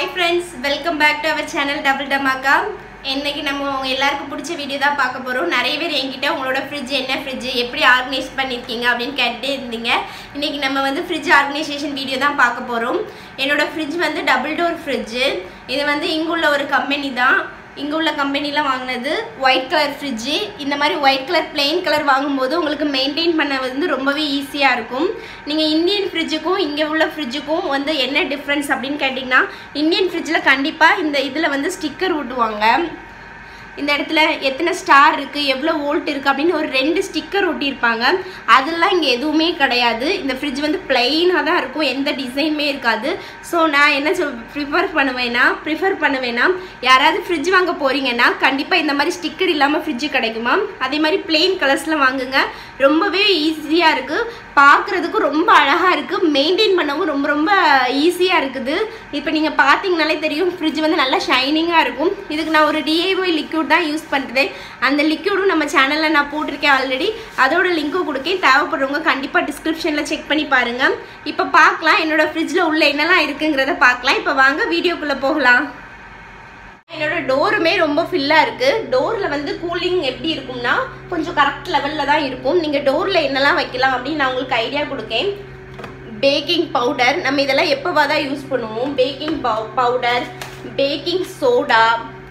Hi friends, welcome back to our channel Double Dhamaka. இன்னைக்கு நம்ம எல்லாருக்கும் பிடிச்ச வீடியோ தான் பார்க்க போறோம். நிறைய பேர் என்கிட்ட உங்களோட ஃப்ரிட்ஜ் என்ன ஃப்ரிட்ஜ் எப்படி ஆர்கனைஸ் பண்ணிருக்கீங்க அப்படினு கேட்டே இருந்தீங்க. இன்னைக்கு நம்ம வந்து ஃப்ரிட்ஜ் ஆர்கனைசேஷன் வீடியோ தான் பார்க்க போறோம். என்னோட ஃப்ரிட்ஜ் வந்து டபுள் டோர் ஃப்ரிட்ஜ். இது வந்து இங்குள்ள ஒரு கம்பெனி தான். இங்க உள்ள கம்பெனில வாங்குனது ஒயிட் கலர் ஃப்ரிட்ஜ். இந்த மாதிரி ஒயிட் கலர் plain கலர் வாங்கும்போது உங்களுக்கு மெயின்टेन பண்ண வந்து ரொம்பவே ஈஸியா இருக்கும். நீங்க இந்தியன் ஃப்ரிட்ஜுக்கும் இங்க உள்ள ஃப்ரிட்ஜுக்கும் வந்து என்ன டிஃபரன்ஸ் அப்படினு கேட்டிங்கனா இந்தியன் ஃப்ரிட்ஜ்ல கண்டிப்பா இந்த இதுல வந்து ஸ்டிக்கர் ஒட்டுவாங்க. இந்த இடத்துல எத்தனை ஸ்டார் இருக்கு எவ்வளவு வோல்ட் இருக்கு அப்படினு ஒரு ரெண்டு ஸ்டிக்கர் ஒட்டி இருப்பாங்க. அதெல்லாம் இங்க எதுவுமே கிடையாது. இந்த ஃப்ரிட்ஜ் வந்து ப்ளைனா தான் இருக்கும். எந்த டிசைனுமே இருக்காது. சோ நான் என்ன ப்ரிஃபர் பண்ணுவேனா யாராவது ஃப்ரிட்ஜ் வாங்க போறீங்கன்னா கண்டிப்பா இந்த மாதிரி ஸ்டிக்கர் இல்லாம ஃப்ரிட்ஜ் கிடைக்குமா? அதே மாதிரி plain கலர்ஸ்ல வாங்குங்க. ரொம்பவே ஈஸியா இருக்கு. பார்க்கிறதுக்கு ரொம்ப அழகா இருக்கு. மெயின்टेन பண்ணவும் ரொம்ப ஈஸியா இருக்குது. இப்போ நீங்க பாத்தீங்கனாலே தெரியும் ஃப்ரிட்ஜ் வந்து நல்லா ஷைனிங்கா இருக்கும். இதுக்கு நான் ஒரு DIY லிக்விட் தான் யூஸ் பண்றேன். அந்த லிக்விடும் நம்ம சேனல்ல நான் போட்டுருக்கேன் ஆல்ரெடி. அதோட லிங்க்கும் கொடுக்கேன். தேவைப்படுறவங்க கண்டிப்பா டிஸ்கிரிப்ஷன்ல செக் பண்ணி பாருங்க. இப்போ பார்க்கலாம் என்னோட ஃப்ரிட்ஜ்ல உள்ள என்னலாம் இருக்குங்கறத பார்க்கலாம். இப்போ வாங்க வீடியோக்குள்ள போகலாம். என்னோட டோருமே ரொம்ப ஃபில்லா இருக்கு. டோர்ல வந்து கூலிங் எப்படி இருக்கும்னா கொஞ்சம் கரெக்ட் லெவல்ல தான் இருக்கும். நீங்க டோர்ல என்னலாம் வைக்கலாம் அப்படி நான் உங்களுக்கு ஐடியா கொடுக்கேன். பேக்கிங் பவுடர் நம்ம இதெல்லாம் எப்பவா தான் யூஸ் பண்ணுவோம். பேக்கிங் பவுடர், பேக்கிங் சோடா,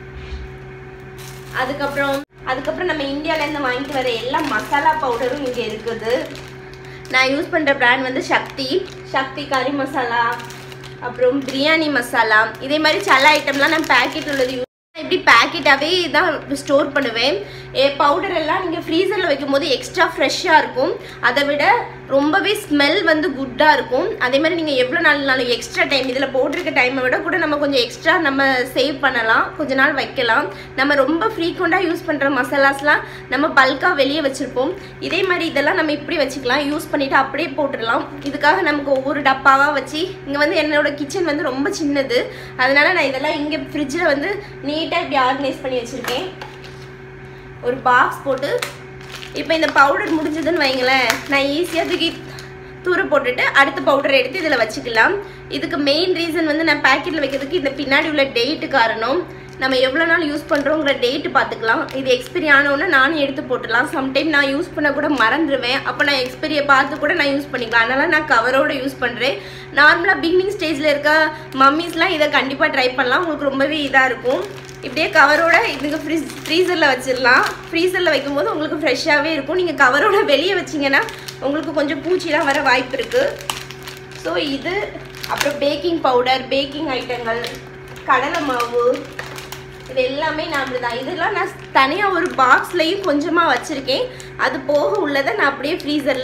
அதுக்கப்புறம் நம்ம இந்தியால இருந்து வாங்கிட்டு வர எல்லா மசாலா பவுடரும் இங்க இருக்குது. நான் யூஸ் பண்ற பிராண்ட் வந்து சக்தி கறி மசாலா, அப்புறம் பிரியாணி மசாலா. இதே மாதிரி சில ஐட்டம்லாம் நான் பேக்கெட் உள்ளது இப்படி பேக்கெட்டாவே தான் ஸ்டோர் பண்ணுவேன். பவுடர் எல்லாம் நீங்க ஃப்ரீசர்ல வைக்கும்போது எக்ஸ்ட்ரா ஃப்ரெஷ்ஷா இருக்கும். அதை விட ரொம்பவே ஸ்மெல் வந்து குட்டா இருக்கும். அதே மாதிரி நீங்க எவ்வளவு நாள் எக்ஸ்ட்ரா டைம் இதுல போட்டிருக்க டைமை விட கூட நம்ம கொஞ்சம் எக்ஸ்ட்ரா நம்ம சேவ் பண்ணலாம். கொஞ்ச நாள் வைக்கலாம். நம்ம ரொம்ப ஃப்ரீக்வெண்டா யூஸ் பண்ற மசாலாஸ்லாம் நம்ம பல்கா வெளியே வச்சிருப்போம். இதே மாதிரி இதெல்லாம் நம்ம இப்படி வச்சுக்கலாம். யூஸ் பண்ணிட்டு அப்படியே போட்டுடலாம். இதுக்காக நமக்கு ஒவ்வொரு டப்பாவா வச்சு இங்க வந்து என்னோட கிச்சன் வந்து ரொம்ப சின்னது. அதனால நான் இதெல்லாம் இங்க ஃப்ரிட்ஜ்ல வந்து நீட்டா இப்படி ஆர்கனைஸ் பண்ணி வச்சிருக்கேன். ஒரு பாக்ஸ் போட்டு இப்போ இந்த பவுடர் முடிஞ்சதுன்னு வைங்களேன், நான் ஈஸியாக தூக்கி தூர போட்டுட்டு அடுத்த பவுடரை எடுத்து இதில் வச்சுக்கலாம். இதுக்கு மெயின் ரீசன் வந்து நான் பேக்கெட்டில் வைக்கிறதுக்கு இந்த பின்னாடி உள்ள டேட்டு காரணம். நம்ம எவ்வளோ நாள் யூஸ் பண்ணுறோங்கிற டேட்டு பார்த்துக்கலாம். இது எக்ஸ்பைரி ஆனோன்னு நானும் எடுத்து போட்டுடலாம். சம்டைம் நான் யூஸ் பண்ண கூட மறந்துடுவேன். அப்போ நான் எக்ஸ்பைரியை பார்த்து கூட நான் யூஸ் பண்ணிக்கலாம். அதனால் நான் கவரோடு யூஸ் பண்ணுறேன். நார்மலாக பிகினிங் ஸ்டேஜில் இருக்க மம்மிஸ்லாம் இதை கண்டிப்பாக ட்ரை பண்ணலாம். உங்களுக்கு ரொம்பவே இதாக இருக்கும். இப்படியே கவரோட இதுக்கு ஃப்ரீசரில் வச்சிடலாம். ஃப்ரீசரில் வைக்கும்போது உங்களுக்கு ஃப்ரெஷ்ஷாகவே இருக்கும். நீங்கள் கவரோட வெளியே வச்சிங்கன்னா உங்களுக்கு கொஞ்சம் பூச்சிலாம் வர வாய்ப்பு இருக்குது. ஸோ இது அப்புறம் பேக்கிங் பவுடர், பேக்கிங் ஐட்டங்கள், கடலை மாவு, இது எல்லாமே நான் அப்படி தான். இதெல்லாம் நான் தனியாக ஒரு பாக்ஸ்லையும் கொஞ்சமாக வச்சுருக்கேன். அது போக உள்ளதை நான் அப்படியே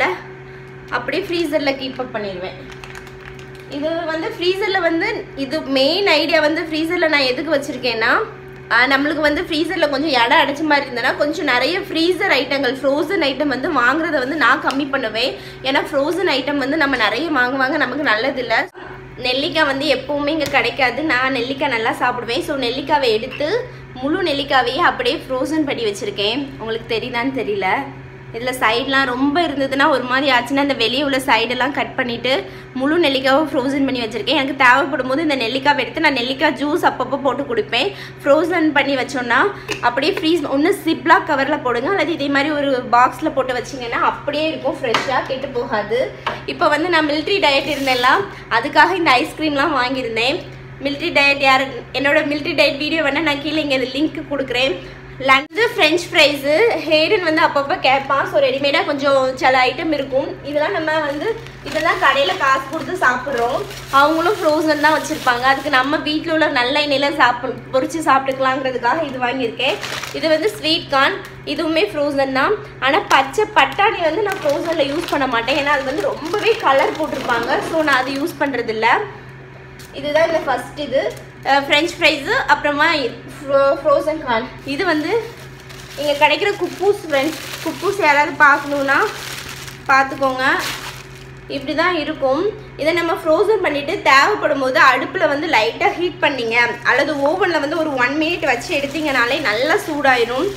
ஃப்ரீசரில் கீப் அப் பண்ணிடுவேன். இது வந்து ஃப்ரீசரில் வந்து இது மெயின் ஐடியா வந்து ஃப்ரீசரில் நான் எதுக்கு வச்சுருக்கேன்னா நம்மளுக்கு வந்து ஃப்ரீசரில் கொஞ்சம் இடம் அடைச்ச மாதிரி இருந்தேன்னா கொஞ்சம் நிறைய ஃப்ரீசர் ஐட்டங்கள் ஃப்ரோசன் ஐட்டம் வந்து வாங்குறத வந்து நான் கம்மி பண்ணுவேன். ஏன்னா ஃப்ரோசன் ஐட்டம் வந்து நம்ம நிறைய வாங்க நமக்கு நல்லதில்லை. நெல்லிக்காய் வந்து எப்போவுமே இங்கே கிடைக்காது. நான் நெல்லிக்காய் நல்லா சாப்பிடுவேன். ஸோ நெல்லிக்காவை எடுத்து முழு நெல்லிக்காவையே அப்படியே ஃப்ரோசன் பண்ணி வச்சுருக்கேன். உங்களுக்கு தெரியுதான்னு தெரியல. இதில் சைட்லாம் ரொம்ப இருந்ததுன்னா ஒரு மாதிரி ஆச்சுன்னா இந்த வெளியே உள்ள சைடெல்லாம் கட் பண்ணிவிட்டு முழு நெல்லிக்காவை ஃப்ரோசன் பண்ணி வச்சுருக்கேன். எனக்கு தேவைப்படும் போது இந்த நெல்லிக்காவை எடுத்து நான் நெல்லிக்காய் ஜூஸ் அப்பப்போ போட்டு குடிப்பேன். ஃப்ரோசன் பண்ணி வச்சோன்னா அப்படியே ஒன்று சிப்லாக் கவரில் போடுங்க, அல்லது இதே மாதிரி ஒரு பாக்ஸில் போட்டு வச்சிங்கன்னா அப்படியே இருக்கும், ஃப்ரெஷ்ஷாக கெட்டு போகாது. இப்போ வந்து நான் மிலிட்ரி டயட் இருந்தேன்லாம், அதுக்காக இந்த ஐஸ்கிரீம்லாம் வாங்கியிருந்தேன். மிலிட்ரி டயட் என்னோட மிலிட்ரி டயட் வீடியோ வேணால் நான் கீழே இங்கே லிங்க் கொடுக்குறேன். லஞ்சு ஃப்ரெஞ்ச் ஃப்ரைஸு ஹேடன் வந்து அப்பப்போ கேட்பான். ஸோ ரெடிமேடாக கொஞ்சம் சில ஐட்டம் இருக்கும். இதெல்லாம் நம்ம வந்து இதெல்லாம் கடையில் காசு கொடுத்து சாப்பிட்றோம். அவங்களும் ஃப்ரோசன் தான் வச்சுருப்பாங்க. அதுக்கு நம்ம வீட்டில் உள்ள நல்ல எண்ணெயில் பொரிச்சு சாப்பிட்டுக்கலாங்கிறதுக்காக இது வாங்கியிருக்கேன். இது வந்து ஸ்வீட் கார்ன், இதுவுமே ஃப்ரோசன் தான். ஆனால் பச்சை பட்டாணி வந்து நான் ஃப்ரோசனில் யூஸ் பண்ண மாட்டேன். ஏன்னா அது வந்து ரொம்பவே கலர் போட்டிருப்பாங்க. ஸோ நான் அது யூஸ் பண்ணுறதில்ல. இதுதான் இந்த ஃபர்ஸ்ட் இது ஃப்ரெஞ்ச் ஃப்ரைஸு, அப்புறமா ஃப்ரோசன் கார்ன். இது வந்து இங்கே கிடைக்கிற குப்பூஸ் ஃப்ரெண்ட்ஸ். குப்பூஸ் யாராவது பார்க்கணுன்னா பார்த்துக்கோங்க. இப்படி தான் இருக்கும். இதை நம்ம ஃப்ரோசன் பண்ணிவிட்டு தேவைப்படும் போது அடுப்பில் வந்து லைட்டாக ஹீட் பண்ணிங்க அல்லது ஓவனில் வந்து ஒரு 1 மினிட் வச்சு எடுத்தீங்கனாலே நல்லா சூடாயிடும்.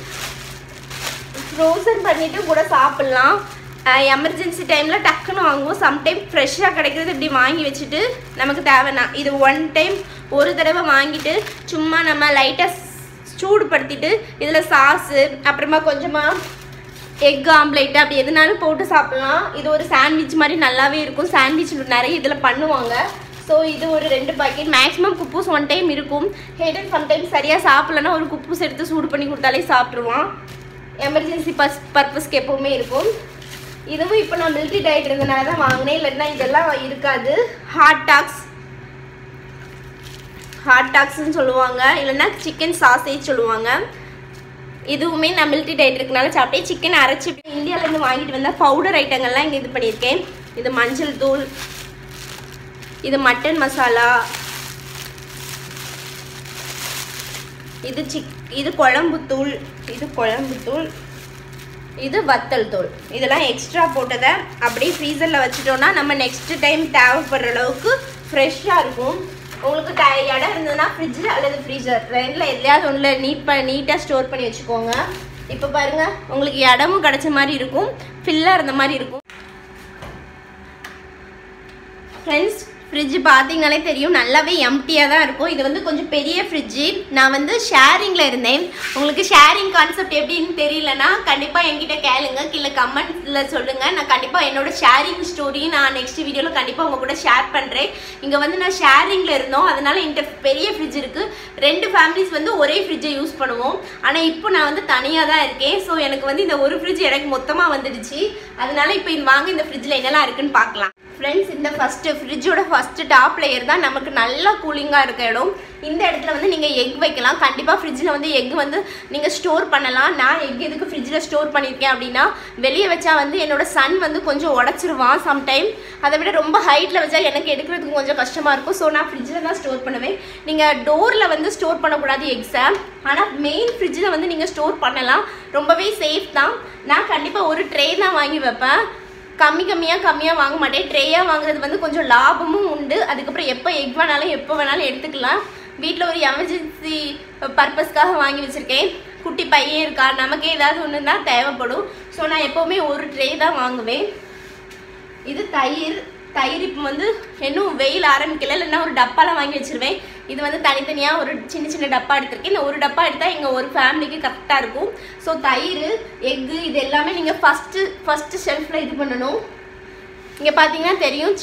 ஃப்ரோசன் பண்ணிவிட்டு கூட சாப்பிட்லாம். எமர்ஜென்சி டைமில் டக்குன்னு வாங்குவோம். சம்டைம் ஃப்ரெஷ்ஷாக கிடைக்கிறது இப்படி வாங்கி வச்சுட்டு நமக்கு தேவைன்னா இது 1 டைம் ஒரு தடவை வாங்கிட்டு சும்மா நம்ம லைட்டாக சூடுபடுத்திட்டு இதில் சாஸு அப்புறமா கொஞ்சமாக எக் ஆம்லேட் அப்படி எதுனாலும் போட்டு சாப்பிட்லாம். இது ஒரு சாண்ட்விச் மாதிரி நல்லாவே இருக்கும். சாண்ட்விச் நிறைய இதில் பண்ணுவாங்க. ஸோ இது ஒரு 2 பாக்கெட். மேக்ஸிமம் குப்பூஸ் 1 டைம் இருக்கும். ஹேடன் சம்டைம்ஸ் சரியாக சாப்பிட்லன்னா ஒரு குப்பூஸ் எடுத்து சூடு பண்ணி கொடுத்தாலே சாப்பிட்ருவான். எமர்ஜென்சி பர்பஸ்க்கு எப்போவுமே இருக்கும். இதுவும் இப்போ நான் மிலிட்ரி டயட் இருந்தனால தான் வாங்கினேன், இல்லைன்னா இதெல்லாம் இருக்காது. ஹாட் டாக்ஸ்ன்னு சொல்லுவாங்க, இல்லைன்னா சிக்கன் சாசேஜ் சொல்லுவாங்க. இதுவுமே நான் மிலிட்ரி டயட் இருக்கனால சாப்பிட்டேன். சிக்கன் அரைச்சி இந்தியாவிலேருந்து வாங்கிட்டு வந்தால் பவுடர் ஐட்டங்கள்லாம் இங்கே இது பண்ணியிருக்கேன். இது மஞ்சள் தூள், இது மட்டன் மசாலா, இது குழம்புத்தூள், இது வத்தல் தூள். இதெல்லாம் எக்ஸ்ட்ரா போட்டதை அப்படியே ஃப்ரீசரில் வச்சுட்டோன்னா நம்ம நெக்ஸ்ட் டைம் தேவைப்படுற அளவுக்கு ஃப்ரெஷ்ஷாக இருக்கும். உங்களுக்கு இடம் இருந்ததுன்னா ஃப்ரிட்ஜில் அல்லது ஃப்ரீசர் ரெண்டில் எதுலையாவது ஒன்றில் நீட்டாக ஸ்டோர் பண்ணி வச்சுக்கோங்க. இப்போ பாருங்கள், உங்களுக்கு இடமும் கிடச்ச மாதிரி இருக்கும், ஃபில்லாக இருந்த மாதிரி இருக்கும். ஃப்ரெண்ட்ஸ், ஃப்ரிட்ஜ் பார்த்தீங்கனாலே தெரியும் நல்லாவே எம்டியாக தான் இருக்கும். இது வந்து கொஞ்சம் பெரிய ஃப்ரிட்ஜு. நான் வந்து ஷேரிங்கில் இருந்தேன். உங்களுக்கு ஷேரிங் கான்செப்ட் எப்படின்னு தெரியலன்னா கண்டிப்பாக என்கிட்ட கேளுங்க, கீழே கமெண்ட்ஸில் சொல்லுங்கள். நான் கண்டிப்பாக என்னோட ஷேரிங் ஸ்டோரி நான் நெக்ஸ்ட் வீடியோவில் கண்டிப்பாக உங்கள் கூட ஷேர் பண்ணுறேன். இங்கே வந்து நான் ஷேரிங்கில் இருந்தோம், அதனால் என்கிட்ட பெரிய ஃப்ரிட்ஜ் இருக்குது. 2 ஃபேமிலிஸ் வந்து ஒரே ஃப்ரிட்ஜை யூஸ் பண்ணுவோம். ஆனால் இப்போ நான் வந்து தனியாக தான் இருக்கேன். ஸோ எனக்கு வந்து இந்த ஒரு ஃப்ரிட்ஜ் எனக்கு மொத்தமாக வந்துடுச்சு. அதனால இப்போ வாங்க இந்த ஃப்ரிட்ஜில் என்னெல்லாம் இருக்குன்னு பார்க்கலாம். ஃப்ரெண்ட்ஸ், இந்த ஃப்ரிட்ஜோட ஃபஸ்ட்டு டாப் லேயர் தான் நமக்கு நல்லா கூலிங்காக இருக்க இடம். இந்த இடத்துல வந்து நீங்கள் எக் வைக்கலாம். கண்டிப்பாக ஃப்ரிட்ஜில் வந்து எக் வந்து நீங்கள் ஸ்டோர் பண்ணலாம். நான் எக் எதுக்கு ஃப்ரிட்ஜில் ஸ்டோர் பண்ணியிருக்கேன் அப்படின்னா, வெளியே வச்சா வந்து என்னோட சன் வந்து கொஞ்சம் உடச்சிருவான் சம்டைம். அதை விட ரொம்ப ஹைட்டில் வச்சா எனக்கு எடுக்கிறதுக்கு கொஞ்சம் கஷ்டமாக இருக்கும். ஸோ நான் ஃப்ரிட்ஜில் தான் ஸ்டோர் பண்ணுவேன். நீங்கள் டோரில் வந்து ஸ்டோர் பண்ணக்கூடாது எக்ஸை, ஆனால் மெயின் ஃப்ரிட்ஜில் வந்து நீங்கள் ஸ்டோர் பண்ணலாம். ரொம்பவே சேஃப் தான். நான் கண்டிப்பாக ஒரு ட்ரே தான் வாங்கி வைப்பேன். கம்மியாக வாங்க மாட்டேன். ட்ரேயாக வாங்குறது வந்து கொஞ்சம் லாபமும் உண்டு. அதுக்கப்புறம் எப்போ எக் வேணாலும் எப்போ வேணாலும் எடுத்துக்கலாம். வீட்டில் ஒரு எமர்ஜென்சி பர்பஸ்க்காக வாங்கி வச்சுருக்கேன். குட்டி பையன் இருக்கா, நமக்கே ஏதாவது ஒன்று தான் தேவைப்படும். ஸோ நான் எப்போவுமே ஒரு ட்ரே தான் வாங்குவேன். இது தயிர் இப்போ வந்து இன்னும் வெயில் ஆரம்பிக்கல, இல்லைன்னா ஒரு டப்பாலாம் வாங்கி வச்சுருவேன். இது வந்து தனித்தனியாக ஒரு சின்ன டப்பா எடுத்திருக்கேன். இந்த ஒரு டப்பா எடுத்தால் எங்கள் ஒரு ஃபேமிலிக்கு கரெக்டாக இருக்கும். ஸோ தயிர், எக்கு இது எல்லாமே நீங்கள் ஃபஸ்ட்டு ஷெல்ஃபில் இது பண்ணணும். இங்கே பார்த்தீங்கன்னா தெரியும்,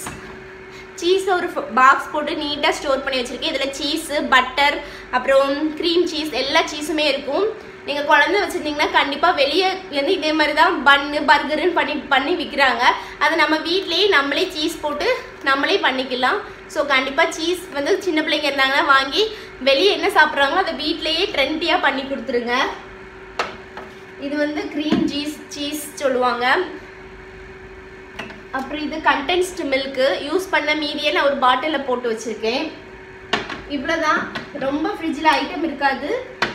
சீஸ் ஒரு பாக்ஸ் போட்டு நீட்டாக ஸ்டோர் பண்ணி வச்சுருக்கேன். இதில் சீஸு, பட்டர், அப்புறம் க்ரீம் சீஸ், எல்லா சீஸுமே இருக்கும். நீங்கள் குழந்தை வச்சுருந்தீங்கன்னா கண்டிப்பாக வெளியே வந்து இதே மாதிரி தான் பன்னு பர்கருன்னு பண்ணி விற்கிறாங்க. அதை நம்ம வீட்லேயே நம்மளே சீஸ் போட்டு நம்மளே பண்ணிக்கலாம். ஸோ கண்டிப்பாக சீஸ் வந்து சின்ன பிள்ளைங்க இருந்தாங்கன்னா வாங்கி வெளியே என்ன சாப்பிட்றாங்களோ அதை வீட்லேயே ட்ரெண்டியாக பண்ணி கொடுத்துருங்க. இது வந்து க்ரீம் சீஸ் சொல்லுவாங்க. அப்புறம் இது கண்டென்ஸ்டு மில்க்கு யூஸ் பண்ண மீதியே நான் ஒரு பாட்டிலில் போட்டு வச்சுருக்கேன். இவ்வளோதான். ரொம்ப ஃப்ரிட்ஜில் ஐட்டம் இருக்காது,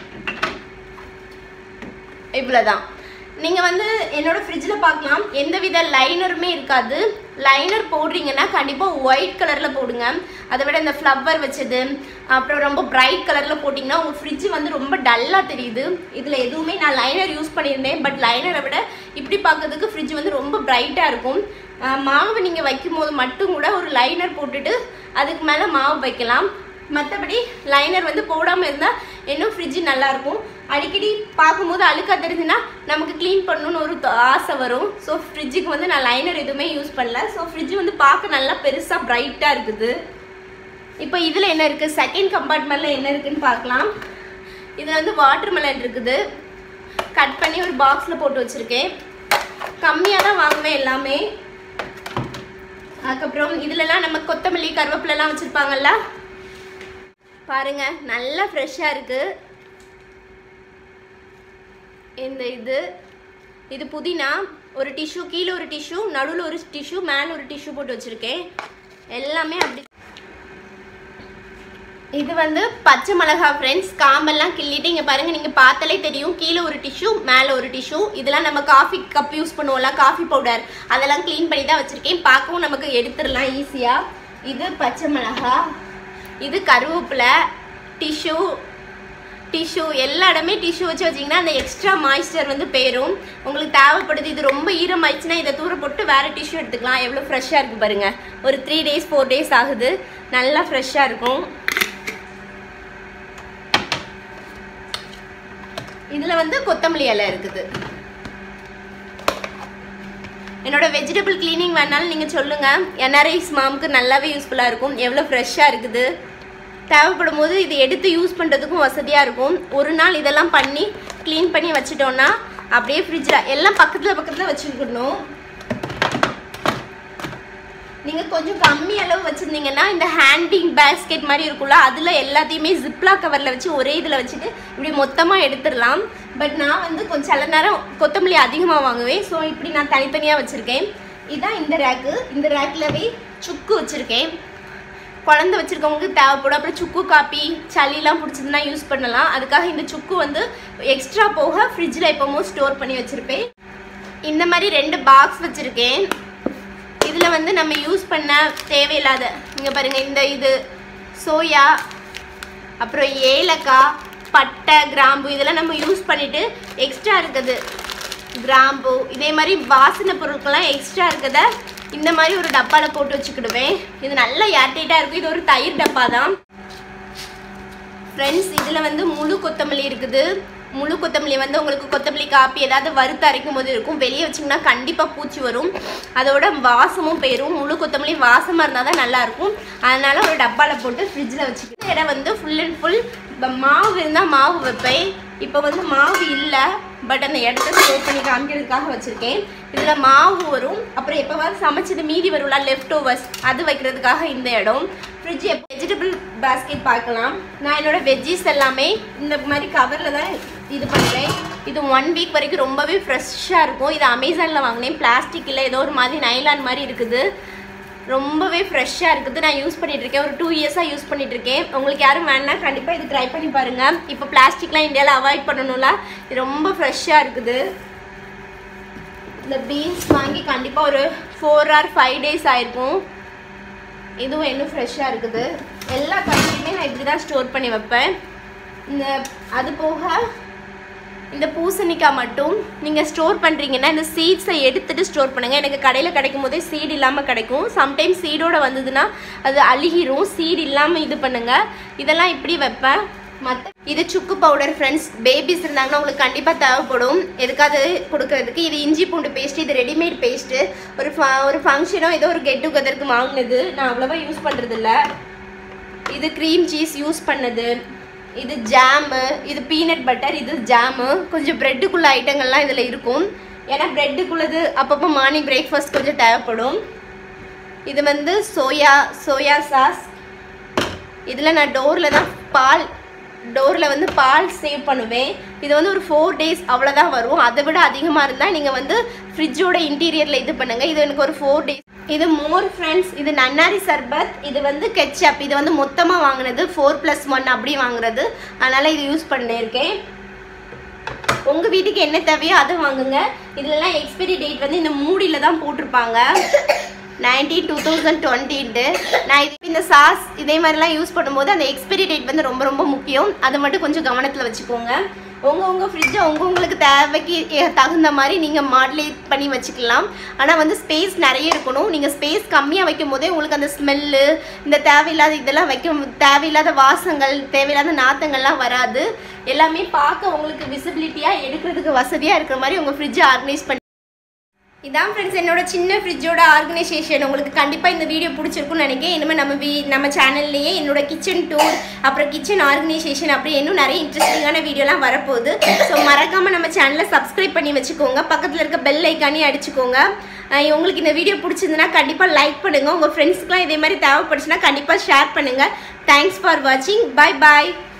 இவ்வளோதான். நீங்கள் வந்து என்னோட ஃப்ரிட்ஜில் பார்க்கலாம், எந்தவித லைனருமே இருக்காது. லைனர் போடுறீங்கன்னா கண்டிப்பாக ஒயிட் கலரில் போடுங்க. அதை விட இந்த ஃப்ளவர் வச்சது அப்புறம் ரொம்ப பிரைட் கலரில் போட்டிங்கன்னா உங்கள் ஃப்ரிட்ஜு வந்து ரொம்ப டல்லாக தெரியுது. இதில் எதுவுமே நான் லைனர் யூஸ் பண்ணியிருந்தேன், பட் லைனரை விட இப்படி பார்க்கறதுக்கு ஃப்ரிட்ஜ் வந்து ரொம்ப பிரைட்டாக இருக்கும். மாவு நீங்கள் வைக்கும் போது மட்டும் கூட ஒரு லைனர் போட்டுட்டு அதுக்கு மேலே மாவு வைக்கலாம். மற்றபடி லைனர் வந்து போடாமல் இருந்தால் இன்னும் ஃப்ரிட்ஜு நல்லாயிருக்கும். அடிக்கடி பார்க்கும்போது அழுக்காக தெரிஞ்சுன்னா நமக்கு க்ளீன் பண்ணணுன்னு ஒரு ஆசை வரும். ஸோ ஃப்ரிட்ஜுக்கு வந்து நான் லைனர் எதுவுமே யூஸ் பண்ணல. ஸோ ஃப்ரிட்ஜு வந்து பார்க்க நல்லா பெருசாக பிரைட்டாக இருக்குது. இப்போ இதில் என்ன இருக்குது, செகண்ட் கம்பார்ட்மெண்ட்டில் என்ன இருக்குதுன்னு பார்க்கலாம். இதில் வந்து வாட்டர் மெலன் இருக்குது, கட் பண்ணி ஒரு பாக்ஸில் போட்டு வச்சுருக்கேன். கம்மியாக தான் வாங்குவேன் எல்லாமே. அதுக்கப்புறம் இதிலலாம் நம்ம கொத்தமல்லி கருவேப்பிலெலாம் வச்சுருப்பாங்கல்ல, பாருங்க நல்லா ஃப்ரெஷ்ஷாக இருக்குது. இந்த இது புதினா, ஒரு டிஷ்யூ, கீழே ஒரு டிஷ்யூ, நடுவில் ஒரு டிஷ்யூ, மேலே ஒரு டிஷ்யூ போட்டு வச்சுருக்கேன். எல்லாமே அப்படி. இது வந்து பச்சை மிளகா ஃப்ரெண்ட்ஸ், காம்பெல்லாம் கிள்ளிட்டு இங்கே பாருங்கள், நீங்கள் பார்த்தாலே தெரியும், கீழே ஒரு டிஷ்யூ, மேலே ஒரு டிஷ்யூ. இதெல்லாம் நம்ம காஃபி கப் யூஸ் பண்ணுவோம்ல, காஃபி பவுடர், அதெல்லாம் க்ளீன் பண்ணி தான் வச்சுருக்கேன். பார்க்கவும் நமக்கு எடுத்துடலாம் ஈஸியாக. இது பச்சை மிளகா, இது கருவேப்பிலை, டிஷ்யூ எல்லா இடமே டிஷ்யூ வச்சு வச்சிங்கன்னா அந்த எக்ஸ்ட்ரா மாய்ஸ்சர் வந்து போயிடும். உங்களுக்கு தேவைப்படுது. இது ரொம்ப ஈரமாயிடுச்சுன்னா இதை தூர போட்டு வேறு டிஷ்யூ எடுத்துக்கலாம். எவ்வளோ ஃப்ரெஷ்ஷாக இருக்குது பாருங்கள். ஒரு 3 days 4 days ஆகுது, நல்லா ஃப்ரெஷ்ஷாக இருக்கும். இதில் வந்து கொத்தமல்லி இலை இருக்குது. என்னோட வெஜிடபிள் கிளீனிங் வேணாலும் நீங்கள் சொல்லுங்கள். NRIs மாமுக்கு நல்லாவே யூஸ்ஃபுல்லாக இருக்கும். எவ்வளோ ஃப்ரெஷ்ஷாக இருக்குது. தேவைப்படும் போது இது எடுத்து யூஸ் பண்ணுறதுக்கும் வசதியாக இருக்கும். ஒரு நாள் இதெல்லாம் பண்ணி க்ளீன் பண்ணி வச்சுட்டோன்னா அப்படியே ஃப்ரிட்ஜில் எல்லாம் பக்கத்தில் வச்சுக்கணும். நீங்கள் கொஞ்சம் கம்மி அளவு வச்சுருந்தீங்கன்னா இந்த ஹேண்டிங் பேஸ்கெட் மாதிரி இருக்குல்ல, அதில் எல்லாத்தையுமே ஜிப்லா கவரில் வச்சு ஒரே இதில் வச்சுட்டு இப்படி மொத்தமாக எடுத்துடலாம். பட் நான் வந்து கொஞ்சம் சில நேரம் கொத்தமல்லி அதிகமாக வாங்குவேன். ஸோ இப்படி நான் தனித்தனியாக வச்சுருக்கேன். இதுதான் இந்த ரேக்கு. இந்த ரேக்கிலவே சுக்கு வச்சுருக்கேன். குழந்தை வச்சுருக்கவங்களுக்கு தேவைப்படும். அப்புறம் சுக்கு காப்பி சளிலாம் பிடிச்சதுன்னா யூஸ் பண்ணலாம். அதுக்காக இந்த சுக்கு வந்து எக்ஸ்ட்ரா போக ஃப்ரிட்ஜில் எப்போவும் ஸ்டோர் பண்ணி வச்சுருப்பேன். இந்த மாதிரி 2 பாக்ஸ் வச்சுருக்கேன். இதில் வந்து நம்ம யூஸ் பண்ண தேவையில்லாத இங்கே பாருங்கள், இந்த இது சோயா, அப்புறம் ஏலக்காய், பட்டை, கிராம்பு இதெல்லாம் நம்ம யூஸ் பண்ணிவிட்டு எக்ஸ்ட்ரா இருக்குது கிராம்பு இதே மாதிரி வாசனை பொருட்கள்லாம் எக்ஸ்ட்ரா இருக்கிறத இந்த மாதிரி ஒரு டப்பாவில் போட்டு வச்சுக்கிடுவேன். இது நல்லா ஏர்டைட்டாக இருக்கும். இது ஒரு தயிர் டப்பா தான் ஃப்ரெண்ட்ஸ். இதில் வந்து முழு கொத்தமல்லி இருக்குது. முழு கொத்தமல்லி வந்து உங்களுக்கு கொத்தமல்லி காப்பி ஏதாவது வறுத்து அரைக்கும் போது இருக்கும். வெளியே வச்சிங்கன்னா கண்டிப்பாக பூச்சி வரும். அதோட வாசமும் போயிடும். முழு கொத்தமல்லி வாசமாக இருந்தால் தான் நல்லாயிருக்கும். அதனால் ஒரு டப்பாவில் போட்டு ஃப்ரிட்ஜில் வச்சுக்கிட்டு இடம் வந்து ஃபுல் அண்ட் ஃபுல் மாவு இருந்தால் மாவு வைப்பேன். இப்போ வந்து மாவு இல்லை. பட் அந்த இடத்த ஸ்டோர் பண்ணி காமிக்கிறதுக்காக வச்சுருக்கேன். இதில் மாவு வரும். அப்புறம் எப்போவாது சமைச்சது மீதி வரும்ல லெஃப்ட் ஓவர்ஸ், அது வைக்கிறதுக்காக இந்த இடம். ஃப்ரிட்ஜ் வெஜிடபிள் பேஸ்கெட் பார்க்கலாம். நான் என்னோடய வெஜ்ஜீஸ் எல்லாமே இந்த மாதிரி கவரில் தான் இது பண்ணுறேன். இது 1 வீக் வரைக்கும் ரொம்பவே ஃப்ரெஷ்ஷாக இருக்கும். இது அமேசானில் வாங்கினேன். பிளாஸ்டிக் இல்லை, ஏதோ ஒரு மாதிரி நைலான் மாதிரி இருக்குது. ரொம்பவே ஃப்ரெஷ்ஷாக இருக்குது. நான் யூஸ் பண்ணிகிட்ருக்கேன். ஒரு 2 இயர்ஸாக யூஸ் பண்ணிகிட்ருக்கேன். உங்களுக்கு யாரும் வேணா கண்டிப்பாக இது ட்ரை பண்ணி பாருங்கள். இப்போ பிளாஸ்டிக்லாம் இந்தியாவில் அவாய்ட் பண்ணணும்ல. இது ரொம்ப ஃப்ரெஷ்ஷாக இருக்குது. இந்த பீன்ஸ் வாங்கி கண்டிப்பாக ஒரு 4 or 5 days ஆயிருக்கும். இதுவும் இன்னும் ஃப்ரெஷ்ஷாக இருக்குது. எல்லா காய்கறியுமே நான் இப்படி தான் ஸ்டோர் பண்ணி வைப்பேன். இந்த அது போக இந்த பூசணிக்காய் மட்டும் நீங்கள் ஸ்டோர் பண்ணுறீங்கன்னா இந்த சீட்ஸை எடுத்துகிட்டு ஸ்டோர் பண்ணுங்கள். எனக்கு கடையில் கிடைக்கும் போதே சீடு இல்லாமல் கிடைக்கும். சம்டைம்ஸ் சீடோடு வந்ததுன்னா அது அழுகிரும். சீடு இல்லாமல் இது பண்ணுங்கள். இதெல்லாம் இப்படி வைப்பேன். இது சுக்கு பவுடர் ஃப்ரெண்ட்ஸ். பேபிஸ் இருந்தாங்கன்னா உங்களுக்கு கண்டிப்பாக தேவைப்படும் எதுக்காவது கொடுக்கறதுக்கு. இது இஞ்சி பூண்டு பேஸ்ட். இது ரெடிமேட் பேஸ்ட்டு. ஒரு ஃபங்க்ஷனோ ஏதோ ஒரு கெட் டுகெதருக்கு வாங்கினது. நான் அவ்வளோவா யூஸ் பண்ணுறதில்ல. இது க்ரீம் சீஸ் யூஸ் பண்ணது. இது ஜாமு. இது பீனட் பட்டர். இது ஜாமு. கொஞ்சம் ப்ரெட்டுக்குள்ள ஐட்டங்கள்லாம் இதில் இருக்கும். ஏன்னா ப்ரெட்டுக்குள்ளது அப்பப்போ மார்னிங் பிரேக்ஃபாஸ்ட் கொஞ்சம் தேவைப்படும். இது வந்து சோயா சாஸ். இதில் நான் டோரில் வந்து பால் சேவ் பண்ணுவேன். இது வந்து ஒரு 4 days அவ்வளோதான் வரும். அதை விட அதிகமாக இருந்தால் நீங்கள் வந்து ஃப்ரிட்ஜோட இன்டீரியரில் இது பண்ணுங்கள். இது எனக்கு ஒரு 4 days. இது மோர் ஃப்ரெண்ட்ஸ். இது நன்னாரி சர்பத். இது வந்து கெச்சப். இது வந்து மொத்தமாக வாங்கினது 4+1 அப்படி வாங்குறது. அதனால் இது யூஸ் பண்ணியிருக்கேன். உங்கள் வீட்டுக்கு என்ன தேவையோ அதை வாங்குங்க. இதுலலாம் எக்ஸ்பைரி டேட் வந்து இந்த மூடியில் தான் போட்டிருப்பாங்க. 19/2020. நான் இந்த சாஸ் இதே மாதிரிலாம் யூஸ் பண்ணும்போது அந்த எக்ஸ்பைரி டேட் வந்து ரொம்ப ரொம்ப முக்கியம். அதை மட்டும் கொஞ்சம் கவனத்தில் வச்சுக்கோங்க. உங்கள் ஃப்ரிட்ஜை உங்களுக்கு தேவைக்கு தகுந்த மாதிரி நீங்கள் மாடுலேட் பண்ணி வச்சுக்கலாம். ஆனால் வந்து ஸ்பேஸ் நிறைய இருக்கணும். நீங்கள் ஸ்பேஸ் கம்மியாக வைக்கும் போதே உங்களுக்கு அந்த ஸ்மெல்லு, இந்த தேவையில்லாத இதெல்லாம் தேவையில்லாத வாசங்கள், தேவையில்லாத நாத்தங்கள்லாம் வராது. எல்லாமே பார்க்க உங்களுக்கு விசிபிலிட்டியாக எடுக்கிறதுக்கு வசதியாக இருக்கிற மாதிரி உங்கள் ஃப்ரிட்ஜை ஆர்கனைஸ் பண்ணி. இதான் ஃப்ரெண்ட்ஸ் என்னோட சின்ன ஃப்ரிட்ஜோட ஆர்கனைசேஷன். உங்களுக்கு கண்டிப்பாக இந்த வீடியோ பிடிச்சிருக்குன்னு நினைக்கிறேன். இனிமேல் நம்ம சேனல்லையே என்னோட கிச்சன் டூர், அப்புறம் கிச்சன் ஆர்கனைசேஷன், அப்படி இன்னும் நிறைய இன்ட்ரெஸ்டிங்கான வீடியோலாம் வரப்போகுது. ஸோ மறக்காமல் நம்ம சேனலை சப்ஸ்கிரைப் பண்ணி வச்சுக்கோங்க. பக்கத்தில் இருக்க பெல் ஐக்கானே அடிச்சுக்கோங்க. உங்களுக்கு இந்த வீடியோ பிடிச்சிருந்துன்னா கண்டிப்பாக லைக் பண்ணுங்கள். உங்கள் ஃப்ரெண்ட்ஸ்க்குலாம் இதே மாதிரி தேவைப்படுச்சுன்னா கண்டிப்பாக ஷேர் பண்ணுங்கள். தேங்க்ஸ் ஃபார் வாட்சிங். பை பாய்.